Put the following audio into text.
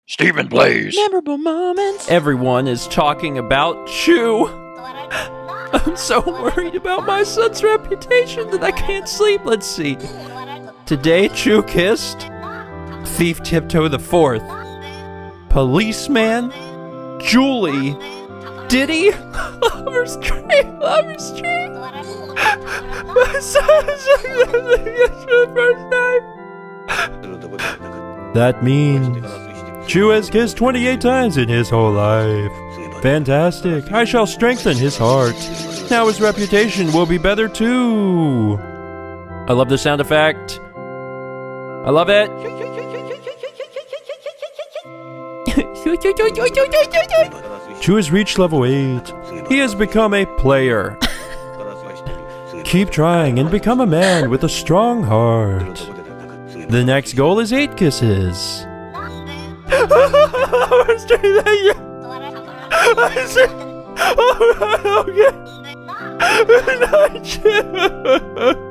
StephenPlays. Memorable moments. Everyone is talking about Chew. I'm so worried about my son's reputation that I can't sleep. Let's see. Today, Chew kissed Thief Tiptoe the Fourth, Policeman, Julie, Diddy, Lover's Tree, Lover's Tree. My son's for the first time. That means Chew has kissed 28 times in his whole life. Fantastic. I shall strengthen his heart. Now his reputation will be better too. I love the sound effect. I love it. Chew has reached level 8. He has become a player. Keep trying and become a man with a strong heart. The next goal is 8 kisses. Okay.